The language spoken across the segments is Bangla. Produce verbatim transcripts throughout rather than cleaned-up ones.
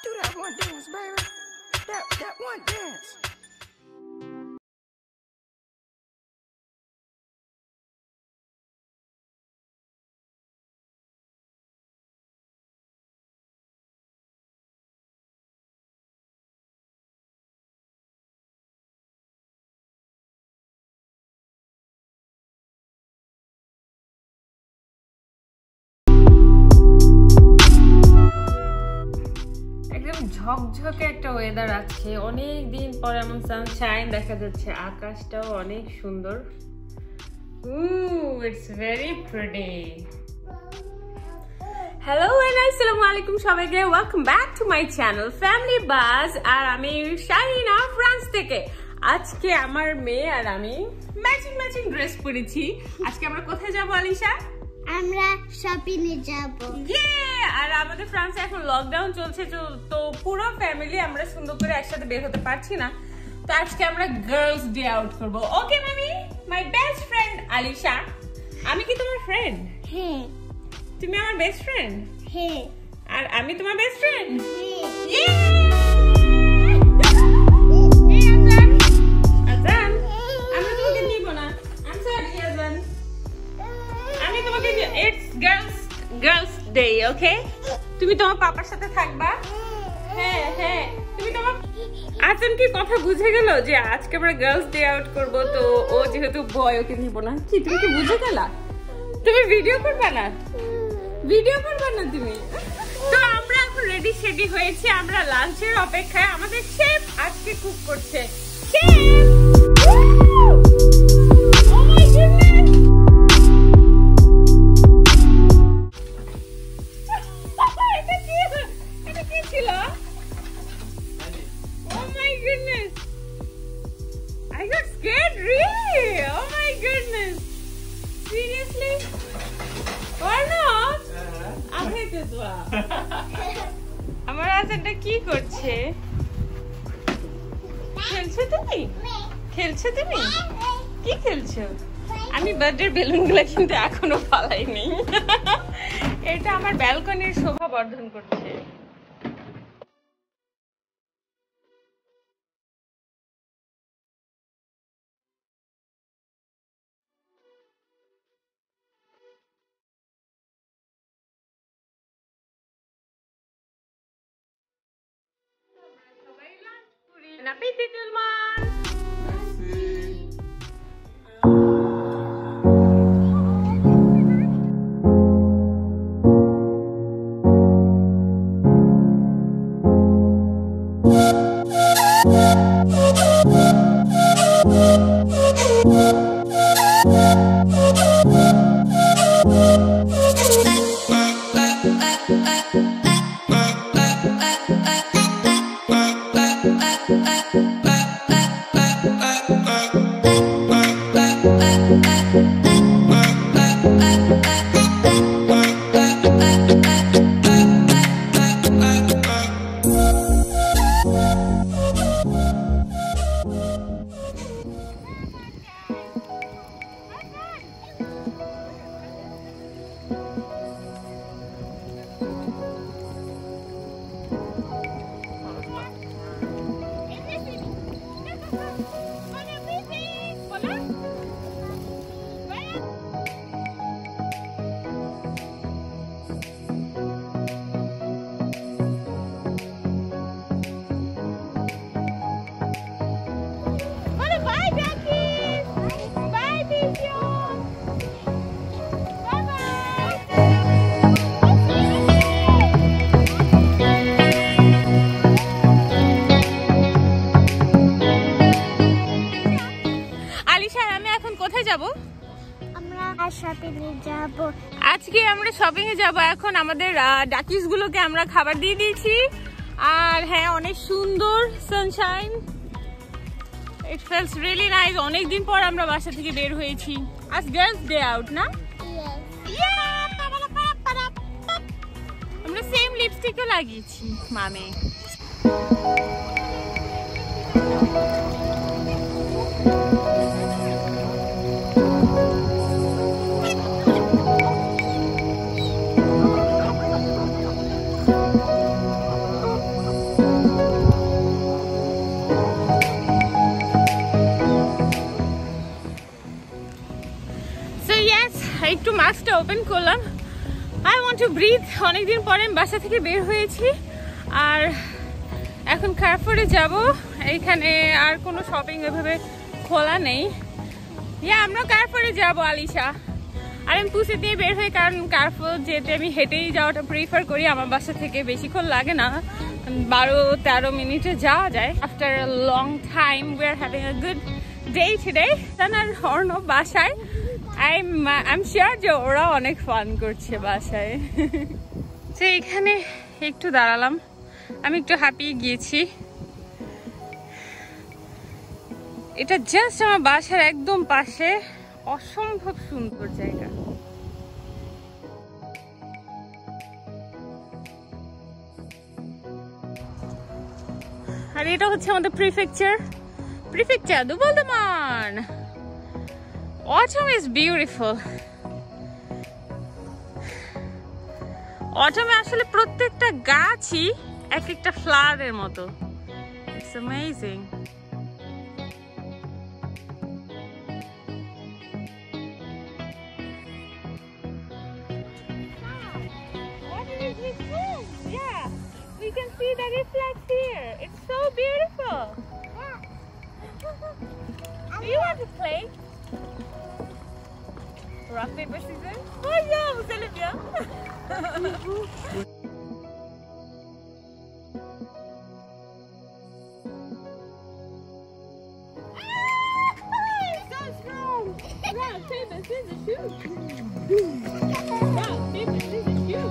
do that one dance, baby. That that one dance. ঝকঝকে একটা ওয়েদার আছে, অনেক দিন পর এমন সানশাইন দেখা যাচ্ছে, আকাশটাও অনেক সুন্দর। It's very pretty. Hello and আসসালামু আলাইকুম সবাইকে, welcome back to my channel family buzz. আর আমি শাহিনা ফ্রান্স থেকে। আজকে আমার মেয়ে আর আমি ম্যাচিং ম্যাচিং ড্রেস পরেছি। আজকে আমরা কোথায় যাব আলিশা? আমরা শপিং এ যাব। ইয়ে! আর আমাদের ফ্রান্সে এখন লকডাউন চলছে, তো পুরো ফ্যামিলি আমরা সুন্দর করে একসাথে বের হতে পারছি না। তো আজকে আমরা গার্লস ডে আউট করব। ওকে মামি, মাই বেস্ট ফ্রেন্ড আলিশা। আমি কি তোমার ফ্রেন্ড? হ্যাঁ। তুমি আমার বেস্ট ফ্রেন্ড? হ্যাঁ। আর আমি তোমার বেস্ট ফ্রেন্ড? হ্যাঁ। ইয়ে! এই আজান, আজান, আমরা তোমাকে নিব না। I am sorry Azan. আমি তোমাকে it's girls girls day, okay? তুমি তোমার পাপার সাথে থাকবা। হ্যাঁ হ্যাঁ, তুমি তোমার আজান কি কথা বুঝে গেল যে আজকে আমরা গার্লস ডে আউট করব, তো ও যেহেতু বয় ওকে নিব না। কি তুমি কি বুঝে গেলা? তুমি ভিডিও করবা না? ভিডিও করবা না তুমি? তো আমরা এখন রেডি শেডি হয়েছি, আমরা লাঞ্চের অপেক্ষায়। আমাদের শেফ আজকে কুক করছে। শেফ! Oh my goodness! এটা কি? এটা কি ছিল? Oh my goodness! I got scared, really? Oh my goodness! Seriously? Or not? আমি তো দোয়া। আমার আজানটা কি করছে? খেলছো তুমি? খেলছো তুমি? কি খেলছো? আমি বার্থডে বেলুনগুলো কিন্তু এখনো ফালাইনি। এটা আমার ব্যালকনির শোভা বর্ধন করছে। Appétit tout le monde! আজকে আমরা শপিং এ যাব। এখন আমাদের ডাকিস গুলোকে আমরা খাবার দিয়ে দিয়েছি। আর হ্যাঁ, অনেক সুন্দর sunshine. It feels really nice. অনেকদিন পর আমরা বাসা থেকে বের হয়েছি। আজ গার্লস ডে আউট না? আমরা সেম লিপস্টিকও লাগিয়েছি মামে। কাজটা ওপেন করলাম। I want to breathe. অনেকদিন পরে আমি বাসা থেকে বের হয়েছি আর এখন কারফুরে যাব। এইখানে আর কোনো শপিং ওইভাবে খোলা নেই। ইয়া আমরা কারফুরে যাব আলিশা আর আমি পুষে দিয়ে বের হই, কারণ কারফুর যেতে আমি হেঁটেই যাওয়াটা প্রিফার করি। আমার বাসা থেকে বেশিক্ষণ লাগে না, বারো তেরো মিনিটে যাওয়া যায়। After a long time we are having a good day today. আর অর্ণব বাসায়, I am I am sure যে ওরা অনেক ফান করছে বাসায়। তো এখানে একটু দাঁড়ালাম, আমি একটু হাঁপিয়ে গিয়েছি। এটা জাস্ট আমার বাসার একদম পাশে, অসম্ভব সুন্দর জায়গা। আর এটা হচ্ছে আমাদের প্রিফেকচার প্রিফেকচার দুবলদামান। Autumn is beautiful. Autumn এ আসলে প্রত্যেকটা গাছই এক একটা ফ্লাওয়ারের মতো। It's amazing. What is this room? Yeah, we can see the reflex here. It's so beautiful. Do you want to play? Rock, paper, scissors? Oh yeah, vous allez bien. So strong. Rock, paper, scissors, shoot. Rock, paper, scissors, shoot.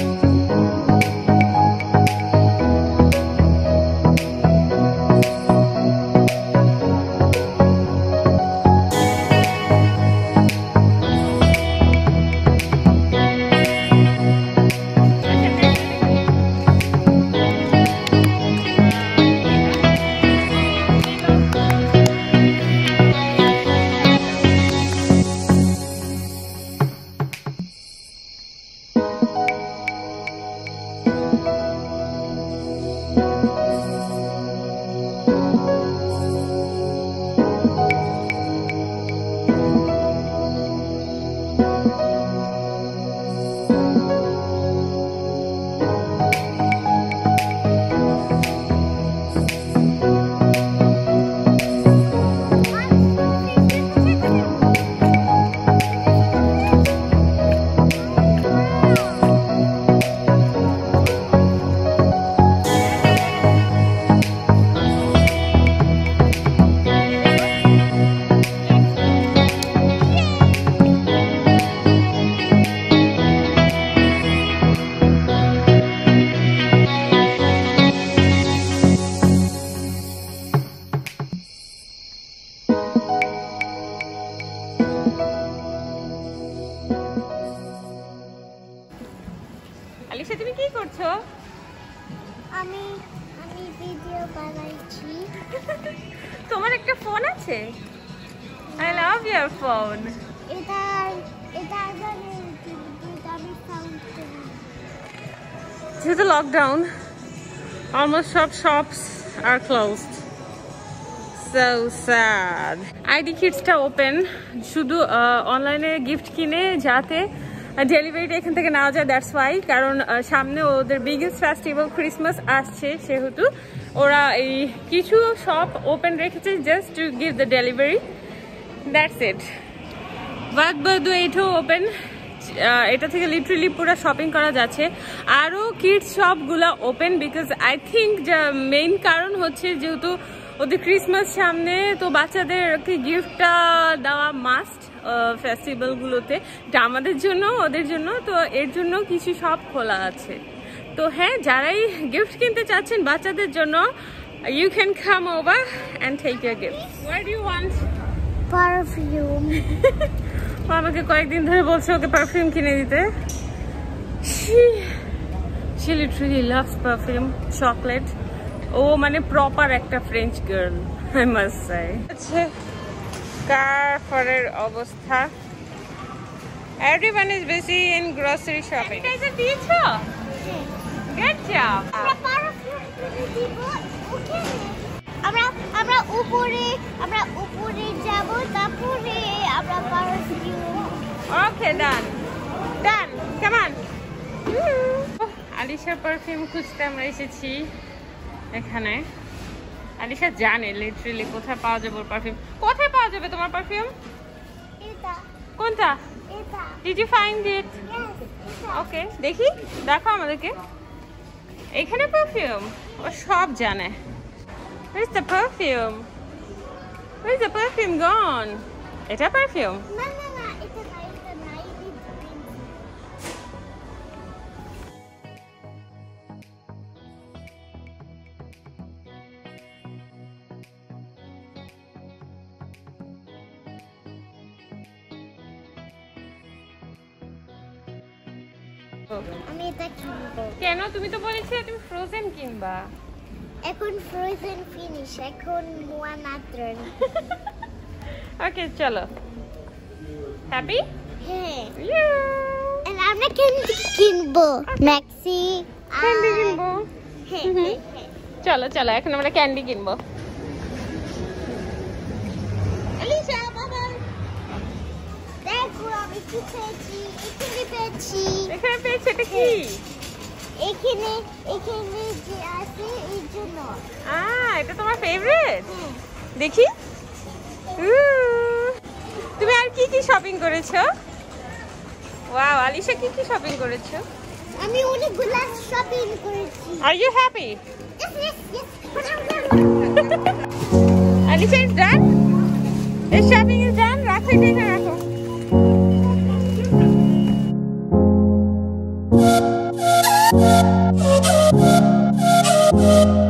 Alisha তুমি কি করছো? আমি আমি ভিডিও বানাইছি। তোমার একটা ফোন আছে? I love your phone. এটা এটা আমি আমি সাউন্ড করি। যেহেতু লকডাউন, almost সব shops are closed. So sad. আইডি কিডসটা ওপেন, শুধু অনলাইনে গিফট কিনে যাতে ডেলিভারিটা এখান থেকে নেওয়া যায়। দ্যাটস ওয়াই, কারণ সামনে ওদের বিগেস্ট ফেস্টিভ্যাল ক্রিসমাস আসছে, সেহেতু ওরা এই কিছু শপ ওপেন রেখেছে just to give the delivery. That's it. বাদ বাদ এটাও ওপেন, এটা থেকে লিটারেলি পুরো শপিং করা যাচ্ছে। আরও কিডস শপগুলো ওপেন বিকজ আই থিঙ্ক যে মেইন কারণ হচ্ছে যেহেতু ওদের ক্রিসমাস সামনে, তো বাচ্চাদেরকে গিফটটা দেওয়া মাস্ট ফেস্টিভ্যালগুলোতে, এটা আমাদের জন্য ওদের জন্য, তো এর জন্য কিছু শপ খোলা আছে। তো হ্যাঁ, যারাই গিফট কিনতে চাচ্ছেন বাচ্চাদের জন্য, you can come over and take your gift. What do you want? Perfume. ও আমাকে কয়েকদিন ধরে বলছে ওকে পারফিউম কিনে দিতে। She literally loves perfume, chocolate. ও মানে প্রপার একটা French girl, I must say. আচ্ছা, কারফুরের অবস্থা, everyone is busy in grocery shopping. এটা দিয়েছো? Good job. আমরা পারফিউম কিনে দিব। ওকে, আমরা আমরা উপরে আমরা উপরে যাব, তারপরে আমরা perfume. Okay, done. Done come on আলিশার পারফিউম খুঁজতে আমরা এসেছি এখানে আলিশা জানে লিটারালি কোথায় পাওয়া যাবে ওর পারফিউম কোথায় পাওয়া যাবে তোমার পারফিউম এটা কোনটা এটা did you find it okay দেখি দেখো আমাদেরকে এখানে পারফিউম ও সব জানে Where's the perfume? Where's the perfume gone? এটা পারফিউম না না না এটা না এটা না আমি এটা কিনবো কেন তুমি তো বলেছিলে তুমি ফ্রোজেন কিনবা এখন ফ্রোজেন ফিনিশ এখন মোয়ানা টার্ন ওকে চলো হ্যাপি হ্যাঁ and আমরা ক্যান্ডি কিনবো ম্যাক্সি ক্যান্ডি কিনবো হ্যাঁ হ্যাঁ চলো চলো এখন আমরা ক্যান্ডি কিনবো আলিশা বাবা দেখো আমি কি পেয়েছি এখানে পেয়েছি এখানে পেয়েছি এটা কি এখানে এখানে যে আছে এই জন্য আহ এটা তোমার ফেভারিট দেখি উহ, তুমি আর কি কি শপিং করেছো ওয়াও আলিশা কি কি শপিং করেছো আমি অনেকগুলা শপিং করেছি আর you happy yes yes yes Alisha is done? The shopping is done? রাখো এটা এখানে রাখো